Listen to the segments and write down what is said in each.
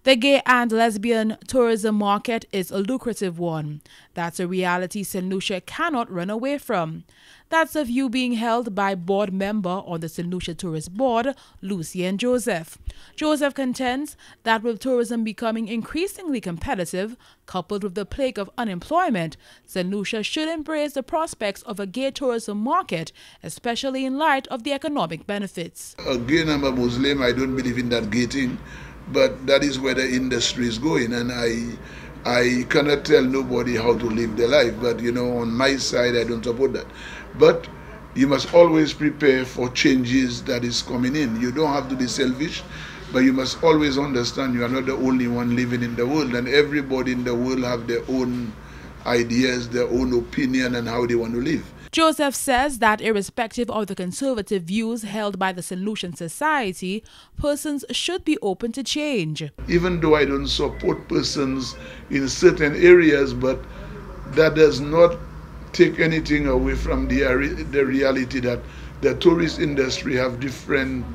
The gay and lesbian tourism market is a lucrative one. That's a reality St Lucia cannot run away from. That's a view being held by board member on the St Lucia Tourist Board, Lucien Joseph. Joseph contends that with tourism becoming increasingly competitive, coupled with the plague of unemployment, St Lucia should embrace the prospects of a gay tourism market, especially in light of the economic benefits. Again, I'm a Muslim. I don't believe in that gay thing. But that is where the industry is going, and I cannot tell nobody how to live their life. But on my side, I don't support that. But you must always prepare for changes that is coming in. You don't have to be selfish, but you must always understand you are not the only one living in the world, and everybody in the world have their own ideas, their own opinion, and how they want to live. Joseph says that irrespective of the conservative views held by the St. Lucian society, persons should be open to change. Even though I don't support persons in certain areas, but that does not take anything away from the reality that the tourist industry have different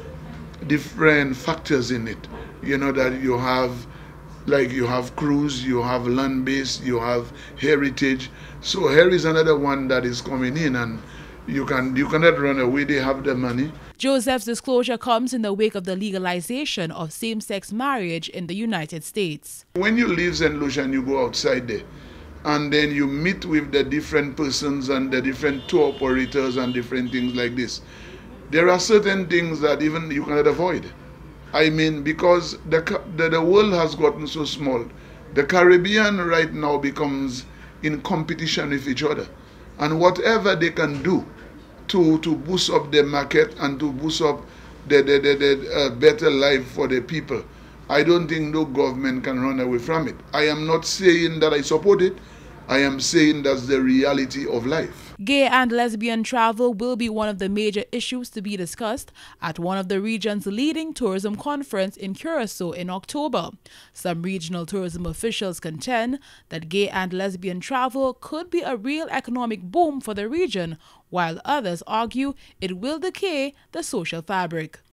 factors in it. That you have cruise, you have land-based, you have heritage. So here is another one that is coming in, and you cannot run away. They have the money. Joseph's disclosure comes in the wake of the legalization of same-sex marriage in the United States. When you leave St. Lucia and you go outside there, and then you meet with the different persons and the different tour operators and different things like this, there are certain things that even you cannot avoid. I mean, because the world has gotten so small, the Caribbean right now becomes in competition with each other. And whatever they can do to boost up the market and to boost up the better life for the people, I don't think no government can run away from it. I am not saying that I support it. I am saying that's the reality of life. Gay and lesbian travel will be one of the major issues to be discussed at one of the region's leading tourism conference in Curacao in October. Some regional tourism officials contend that gay and lesbian travel could be a real economic boom for the region, while others argue it will decay the social fabric.